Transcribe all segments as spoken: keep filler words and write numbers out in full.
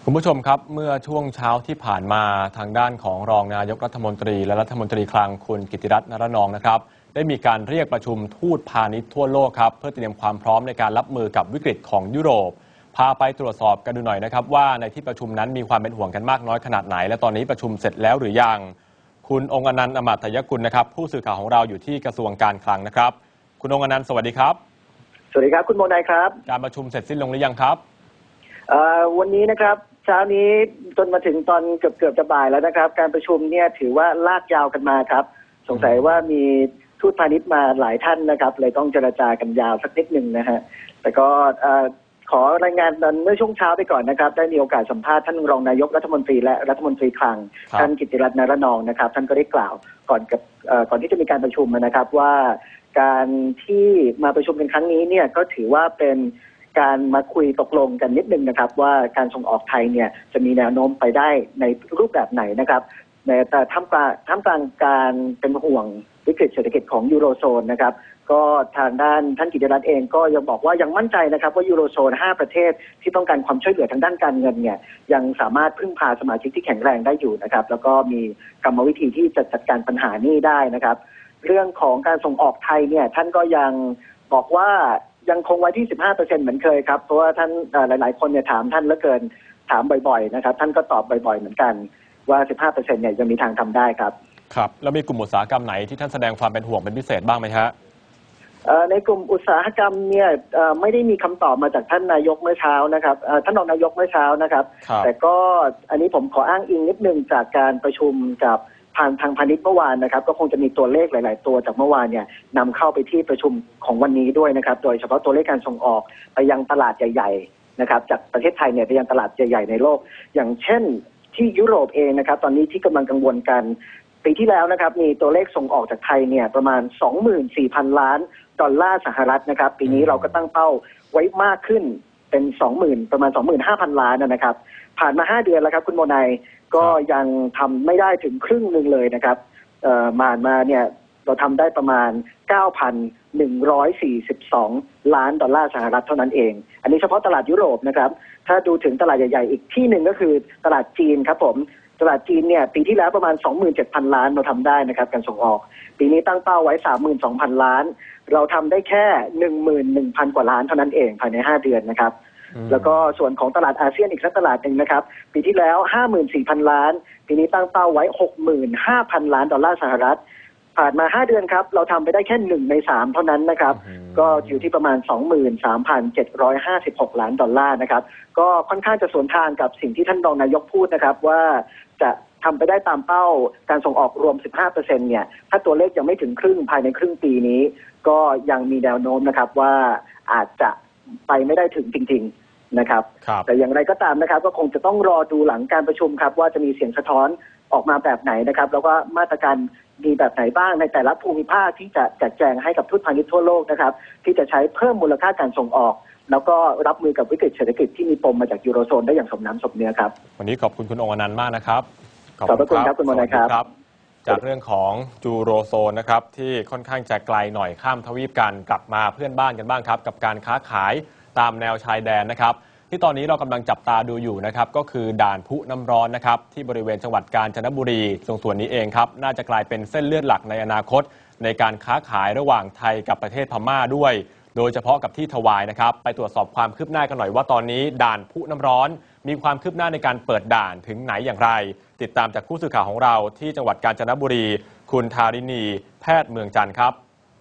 คุณผู้ชมครับเมื่อช่วงเช้าที่ผ่านมาทางด้านของรองนายกรัฐมนตรีและรัฐมนตรีคลังคุณกิติรัตน์ นรนองค์นะครับได้มีการเรียกประชุมทูตพาณิชย์ทั่วโลกครับเพื่อเตรียมความพร้อมในการรับมือกับวิกฤตของยุโรปพาไปตรวจสอบกันดูหน่อยนะครับว่าในที่ประชุมนั้นมีความเป็นห่วงกันมากน้อยขนาดไหนและตอนนี้ประชุมเสร็จแล้วหรือยังคุณองค์อนันต์ อมาตยกุลนะครับผู้สื่อข่าวของเราอยู่ที่กระทรวงการคลังนะครับคุณองค์อนันต์สวัสดีครับสวัสดีครับคุณโมนายครับการประชุมเสร็จสิ้นลงหรือยังครับวันนี้นะครับเช้านี้จนมาถึงตอนเกือบเกือบจะบ่ายแล้วนะครับการประชุมเนี่ยถือว่าลากยาวกันมาครับสงสัยว่ามีทูตพาณิชย์มาหลายท่านนะครับเลยต้องเจรจากันยาวสักนิดหนึ่งนะฮะแต่ก็ขอรายงานตอนเมื่อช่วงเช้าไปก่อนนะครับได้มีโอกาสสัมภาษณ์ท่านรองนายกรัฐมนตรีและรัฐมนตรีคลังท่านกิติรัตน์ นรนองค์นะครับท่านก็ได้กล่าวก่อนกับก่อนที่จะมีการประชุมนะครับว่าการที่มาประชุมกันครั้งนี้เนี่ยก็ถือว่าเป็นการมาคุยตกลงกันนิดนึงนะครับว่าการส่งออกไทยเนี่ยจะมีแนวโน้มไปได้ในรูปแบบไหนนะครับแต่ท่ามกลางท่ามกลางการเป็นห่วงวิกฤตเศรษฐกิจของยูโรโซนนะครับก็ทางด้านท่านกิติรัตน์เองก็ยังบอกว่ายังมั่นใจนะครับว่ายูโรโซนห้าประเทศที่ต้องการความช่วยเหลือทางด้านการเงินเนี่ยยังสามารถพึ่งพาสมาชิกที่แข็งแรงได้อยู่นะครับแล้วก็มีกรรมวิธีที่จะจัดการปัญหานี้ได้นะครับเรื่องของการส่งออกไทยเนี่ยท่านก็ยังบอกว่ายังคงไว้ที่ สิบห้าเปอร์เซ็นต์ เหมือนเคยครับเพราะว่าท่านหลายๆคนเนี่ยถามท่านเหลือเกินถามบ่อยๆนะครับท่านก็ตอบบ่อยๆเหมือนกันว่า สิบห้าเปอร์เซ็นต์ เนี่ยยังมีทางทำได้ครับครับแล้วมีกลุ่มอุตสาหกรรมไหนที่ท่านแสดงความเป็นห่วงเป็นพิเศษบ้างไหมฮะในกลุ่มอุตสาหกรรมเนี่ยไม่ได้มีคำตอบมาจากท่านนายกเมื่อเช้านะครับท่านรองนายกเมื่อเช้านะครับแต่ก็อันนี้ผมขออ้างอิงนิดนึงจากการประชุมกับทางทางพาณิชย์เมื่อวานนะครับก็คงจะมีตัวเลขหลายๆตัวจากเมื่อวานเนี่ยนำเข้าไปที่ประชุมของวันนี้ด้วยนะครับโดยเฉพาะตัวเลขการส่งออกไปยังตลาดใหญ่ๆนะครับจากประเทศไทยเนี่ยไปยังตลาดใหญ่ๆในโลกอย่างเช่นที่ยุโรปเองนะครับตอนนี้ที่กำลังกังวลกันปีที่แล้วนะครับมีตัวเลขส่งออกจากไทยเนี่ยประมาณ สองหมื่นสี่พัน ล้านดอลลาร์สหรัฐนะครับปีนี้เราก็ตั้งเป้าไว้มากขึ้นเป็น สองหมื่น ประมาณ สองหมื่นห้าพัน ล้านนะครับผ่านมาห้าเดือนแล้วครับคุณโมนายก็ยังทำไม่ได้ถึงครึ่งหนึ่งเลยนะครับเอ่อมามาเนี่ยเราทำได้ประมาณ เก้าพันหนึ่งร้อยสี่สิบสอง ล้านดอลลาร์สหรัฐเท่านั้นเองอันนี้เฉพาะตลาดยุโรปนะครับถ้าดูถึงตลาดใหญ่ๆอีกที่หนึ่งก็คือตลาดจีนครับผมตลาดจีนเนี่ยปีที่แล้วประมาณ สองหมื่นเจ็ดพัน ล้านเราทำได้นะครับการส่งออกปีนี้ตั้งเป้าไว้ สามหมื่นสองพัน ล้านเราทำได้แค่ หนึ่งหมื่นหนึ่งพัน กว่าล้านเท่านั้นเองภายในห้าเดือนนะครับแล้วก็ส่วนของตลาดอาเซียนอีกสักตลาดหนึ่งนะครับปีที่แล้ว ห้าหมื่นสี่พัน ล้านปีนี้ตั้งเป้าไว้ หกหมื่นห้าพัน ล้านดอลลาร์สหรัฐผ่านมาห้าเดือนครับเราทำไปได้แค่หนึ่งในสามเท่านั้นนะครับก็อยู่ที่ประมาณ สองหมื่นสามพันเจ็ดร้อยห้าสิบหก ล้านดอลลาร์นะครับก็ค่อนข้างจะสวนทางกับสิ่งที่ท่านรองนายกพูดนะครับว่าจะทำไปได้ตามเป้าการส่งออกรวม สิบห้าเปอร์เซ็นต์ เนี่ยถ้าตัวเลขยังไม่ถึงครึ่งภายในครึ่งปีนี้ก็ยังมีแนวโน้มนะครับว่าอาจจะไปไม่ได้ถึงจริงๆนะครับแต่อย่างไรก็ตามนะครับก็คงจะต้องรอดูหลังการประชุมครับว่าจะมีเสียงสะท้อนออกมาแบบไหนนะครับแล้วก็มาตรการมีแบบไหนบ้างในแต่ละภูมิภาคที่จะแจกแจงให้กับทูตพาณิชย์ทั่วโลกนะครับที่จะใช้เพิ่มมูลค่าการส่งออกแล้วก็รับมือกับวิกฤตเศรษฐกิจที่มีปมมาจากยูโรโซนได้อย่างสมน้ำสมเนื้อครับวันนี้ขอบคุณคุณองค์อนันต์มากนะครับขอบคุณครับคุณมนัยครับจากเรื่องของยูโรโซนนะครับที่ค่อนข้างจะไกลหน่อยข้ามทวีปกันกลับมาเพื่อนบ้านกันบ้างครับกับการค้าขายตามแนวชายแดนนะครับที่ตอนนี้เรากำลังจับตาดูอยู่นะครับก็คือด่านพุน้ำร้อนนะครับที่บริเวณจังหวัดกาญจนบุรีตรงส่วนนี้เองครับน่าจะกลายเป็นเส้นเลือดหลักในอนาคตในการค้าขายระหว่างไทยกับประเทศพม่าด้วยโดยเฉพาะกับที่ถวายนะครับไปตรวจสอบความคืบหน้ากันหน่อยว่าตอนนี้ด่านพุน้ำร้อนมีความคืบหน้าในการเปิดด่านถึงไหนอย่างไรติดตามจากผู้สื่อข่าวของเราที่จังหวัดกาญจนบุรีคุณธาริณีแพทย์เมืองจันทร์ครับ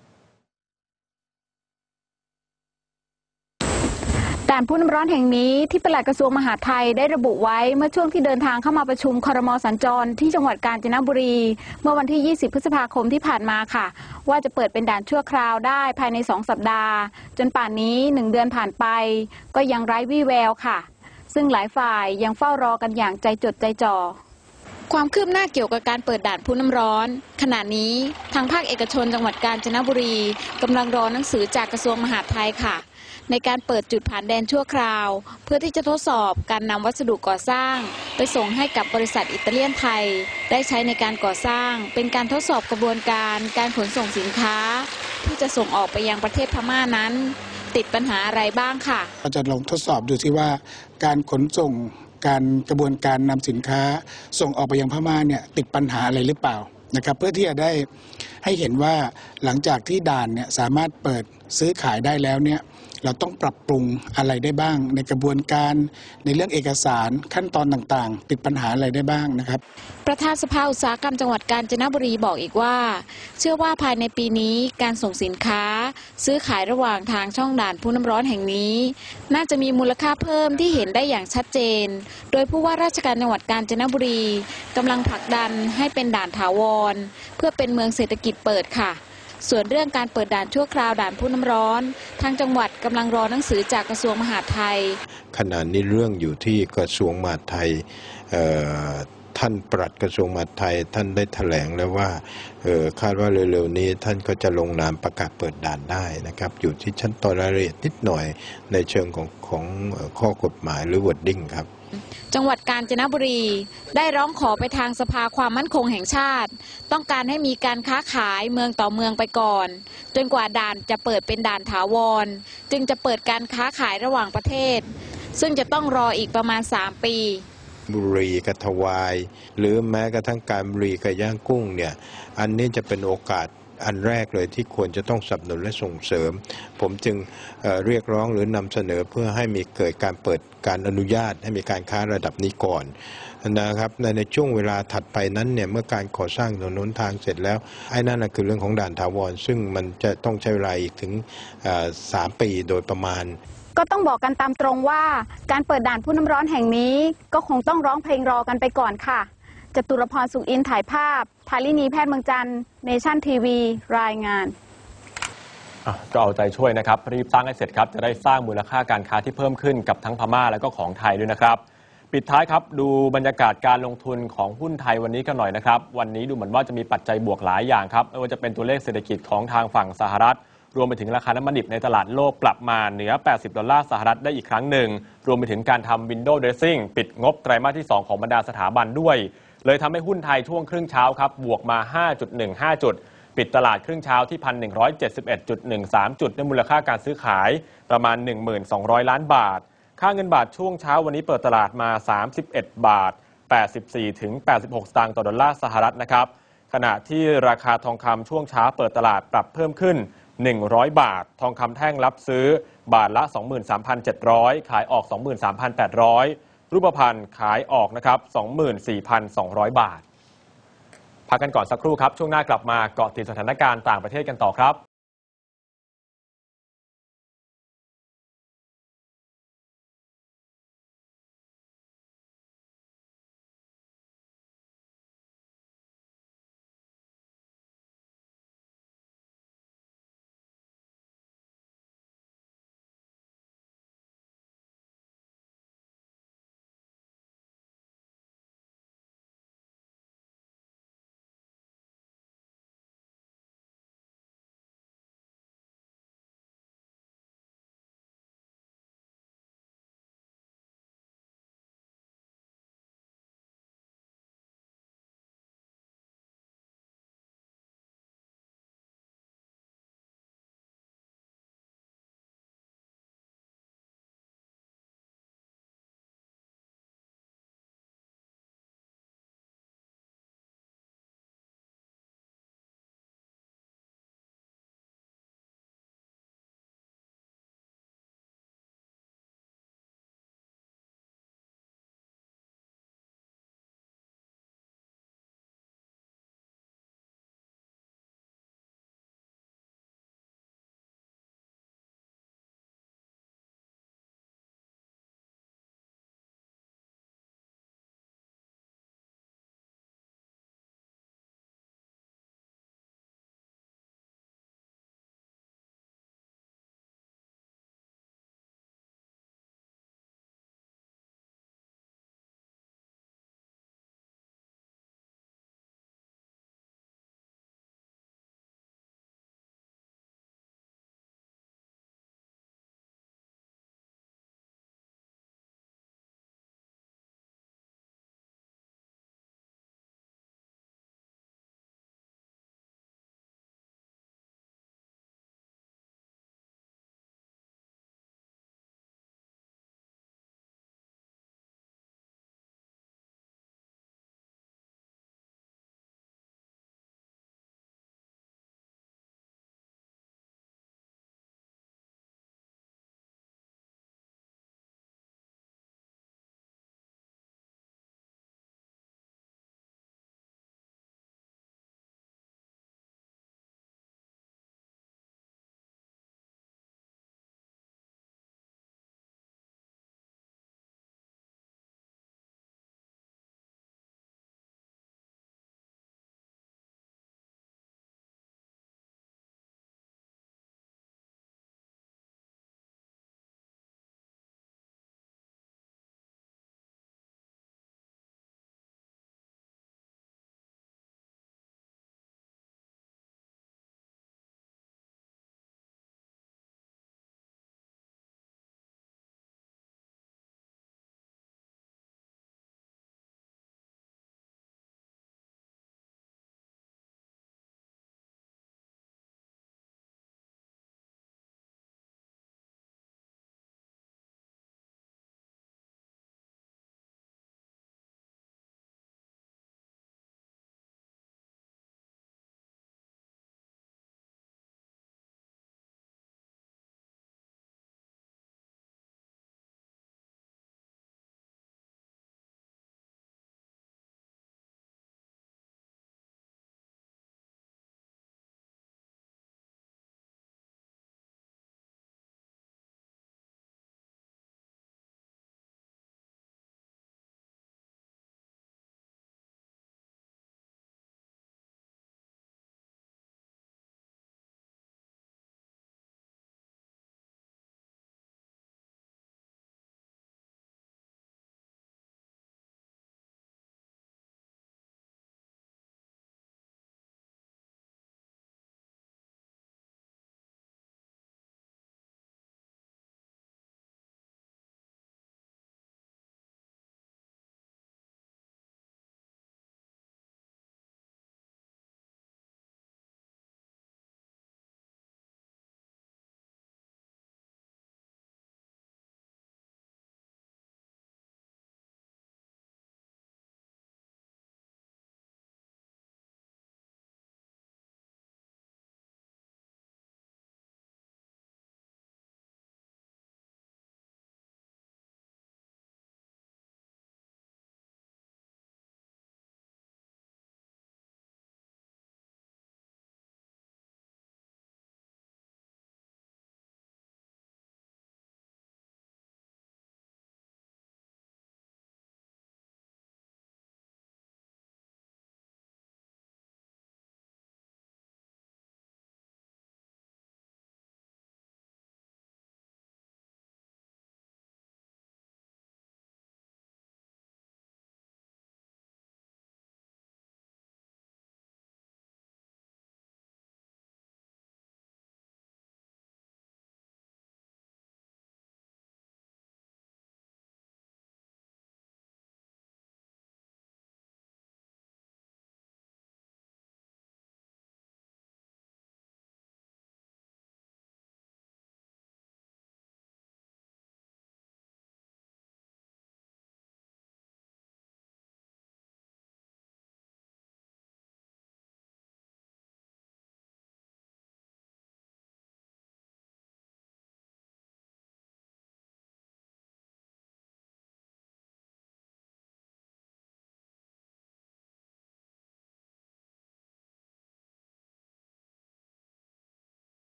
ด่านพุน้ำร้อนแห่งนี้ที่ปลัดกระทรวงมหาดไทยได้ระบุไว้เมื่อช่วงที่เดินทางเข้ามาประชุมครม.สัญจรที่จังหวัดกาญจนบุรีเมื่อวันที่ยี่สิบพฤษภาคมที่ผ่านมาค่ะว่าจะเปิดเป็นด่านชั่วคราวได้ภายในสองสัปดาห์จนป่านนี้หนึ่งเดือนผ่านไปก็ยังไร้วี่แววค่ะซึ่งหลายฝ่ายยังเฝ้ารอกันอย่างใจจดใจจ่อความคืบหน้าเกี่ยวกับการเปิดด่านพุน้ำร้อนขณะนี้ทางภาคเอกชนจังหวัดกาญจนบุรีกำลังรอหนังสือจากกระทรวงมหาดไทยค่ะในการเปิดจุดผ่านแดนชั่วคราวเพื่อที่จะทดสอบการนำวัสดุก่อสร้างไปส่งให้กับบริษัทอิตาเลียนไทยได้ใช้ในการก่อสร้างเป็นการทดสอบกระบวนการการขนส่งสินค้าที่จะส่งออกไปยังประเทศพม่านั้นติดปัญหาอะไรบ้างค่ะเราจะลองทดสอบดูซิว่าการขนส่งการกระบวนการนำสินค้าส่งออกไปยังพม่าเนี่ยติดปัญหาอะไรหรือเปล่านะครับเพื่อที่จะได้ให้เห็นว่าหลังจากที่ด่านเนี่ยสามารถเปิดซื้อขายได้แล้วเนี่ยเราต้องปรับปรุงอะไรได้บ้าง ในกระบวนการในเรื่องเอกสารขั้นตอนต่างๆติดปัญหาอะไรได้บ้างนะครับประธานสภาอุตสาหกรรมจังหวัดกาญจนบุรีบอกอีกว่าเชื่อว่าภายในปีนี้การส่งสินค้าซื้อขายระหว่างทางช่องด่านผู้น้ำร้อนแห่งนี้น่าจะมีมูลค่าเพิ่มที่เห็นได้อย่างชัดเจนโดยผู้ว่าราชการจังหวัดกาญจนบุรีกำลังผลักดันให้เป็นด่านถาวรเพื่อเป็นเมืองเศรษฐกิจเปิดค่ะส่วนเรื่องการเปิดด่านชั่วคราวด่านผู้น้ำร้อนทางจังหวัดกำลังรอหนังสือจากกระทรวงมหาดไทยขณะนี้เรื่องอยู่ที่กระทรวงมหาดไทยท่านปลัดกระทรวงมหาดไทยท่านได้แถลงแล้วว่าคาดว่าเร็วๆนี้ท่านก็จะลงนามประกาศเปิดด่านได้นะครับอยู่ที่ชั้นตอนรายละเอียดนิดหน่อยในเชิงของของข้อกฎหมายหรือ wording ครับจังหวัดกาญจนบุรีได้ร้องขอไปทางสภาความมั่นคงแห่งชาติต้องการให้มีการค้าขายเมืองต่อเมืองไปก่อนจนกว่าด่านจะเปิดเป็นด่านถาวรจึงจะเปิดการค้าขายระหว่างประเทศซึ่งจะต้องรออีกประมาณสามปีบุรีกับถวายหรือแม้กระทั่งการบุรีกับย่างกุ้งเนี่ยอันนี้จะเป็นโอกาสอันแรกเลยที่ควรจะต้องสนับสนุนและส่งเสริมผมจึง เอ่อ เรียกร้องหรือนำเสนอเพื่อให้มีเกิดการเปิดการอนุญาตให้มีการค้าระดับนี้ก่อนนะครับในในช่วงเวลาถัดไปนั้นเนี่ยเมื่อการก่อสร้างถนนทางเสร็จแล้วไอ้นั่นคือเรื่องของด่านถาวรซึ่งมันจะต้องใช้เวลาอีกถึงสามปีโดยประมาณก็ต้องบอกกันตามตรงว่าการเปิดด่านผู้น้ำร้อนแห่งนี้ก็คงต้องร้องเพลงรอกันไปก่อนค่ะจตุรพร สุขอินทร์ถ่ายภาพธารินีแพทย์เมืองจันทร์เนชั่นทีวีรายงานก็เอาใจช่วยนะครับรีบสร้างให้เสร็จครับจะได้สร้างมูลค่าการค้าที่เพิ่มขึ้นกับทั้งพม่าและก็ของไทยด้วยนะครับปิดท้ายครับดูบรรยากาศการลงทุนของหุ้นไทยวันนี้กันหน่อยนะครับวันนี้ดูเหมือนว่าจะมีปัจจัยบวกหลายอย่างครับไม่ว่าจะเป็นตัวเลขเศรษฐกิจของทางฝั่งสหรัฐรวมไปถึงราคาน้ำมันดิบในตลาดโลกกลับมาเหนือแปดสิบดอลลาร์สหรัฐได้อีกครั้งหนึ่งรวมไปถึงการทำ window dressing ปิดงบไตรมาสที่สองของบรรดาสถาบันด้วยเลยทำให้หุ้นไทยช่วงครึ่งเช้าครับบวกมา ห้าจุดหนึ่งห้า จุดปิดตลาดครึ่งเช้าที่ หนึ่งพันหนึ่งร้อยเจ็ดสิบเอ็ดจุดหนึ่งสาม จุดด้วยมูลค่าการซื้อขายประมาณ หนึ่งพันสองร้อย ล้านบาทค่าเงินบาทช่วงเช้าวันนี้เปิดตลาดมาสามสิบเอ็ดบาทแปดสิบสี่ถึงแปดสิบหกสตางค์ต่อดอลลาร์สหรัฐนะครับขณะที่ราคาทองคำช่วงเช้าเปิดตลาดปรับเพิ่มขึ้นหนึ่งร้อยบาททองคำแท่งรับซื้อบาทละ สองหมื่นสามพันเจ็ดร้อย ขายออก สองหมื่นสามพันแปดร้อย รูปพรรณขายออกนะครับ สองหมื่นสี่พันสองร้อย บาทพักกันก่อนสักครู่ครับช่วงหน้ากลับมาเกาะติดสถานการณ์ต่างประเทศกันต่อครับ